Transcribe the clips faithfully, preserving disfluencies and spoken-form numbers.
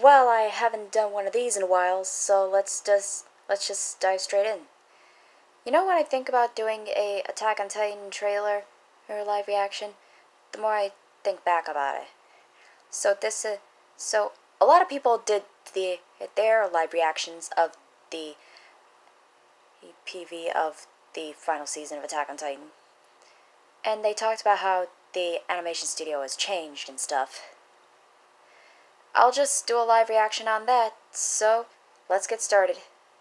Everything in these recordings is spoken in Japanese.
Well, I haven't done one of these in a while, so let's just let's just dive straight in. You know, when I think about doing a Attack on Titan trailer or live reaction, the more I think back about it. So this is so a lot of people did the their live reactions of the P V of the final season of Attack on Titan, and they talked about how the animation studio has changed and stuff. I'll just do a live reaction on that, so let's get started.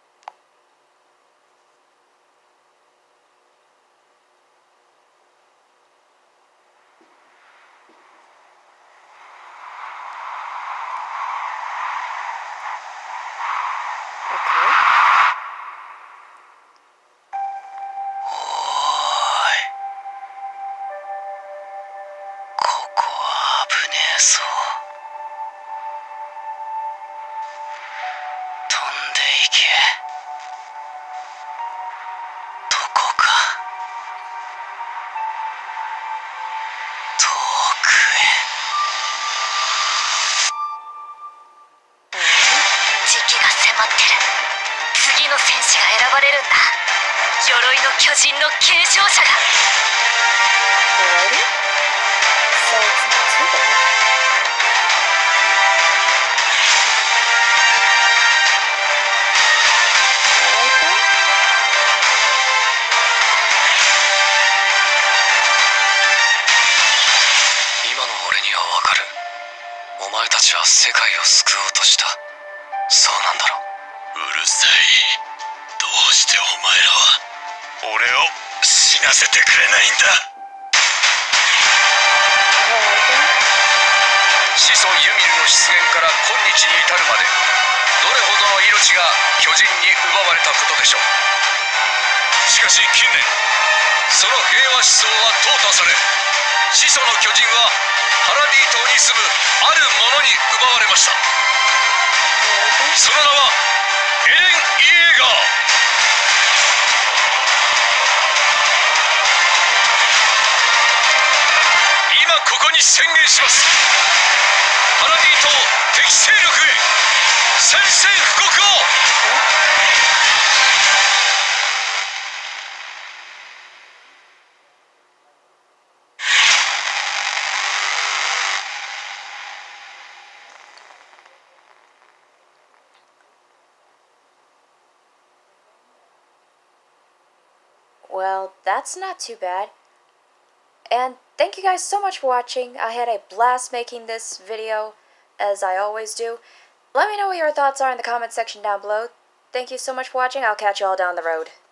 Okay. おーい、ここは危ねえぞ。飛んでいけ。どこか遠くへ。時期が迫ってる。次の戦士が選ばれるんだ。鎧の巨人の継承者が。 Alrighty. So it's not too bad. 今の俺にはわかる。お前たちは世界を救おうとした。そうなんだろう。うるさい。どうしてお前らは俺を死なせてくれないんだ。始祖ユミルの出現から今日に至るまで、どれほどの命が巨人に奪われたことでしょう。しかし近年、その平和思想は淘汰され、始祖の巨人はパラディ島に住むある者に奪われました。その名はエレン・イエーガー。今ここに宣言します。パラディ島敵勢力へ宣戦布告を。 Well, that's not too bad. And thank you guys so much for watching. I had a blast making this video, as I always do. Let me know what your thoughts are in the comment section down below. Thank you so much for watching. I'll catch you all down the road.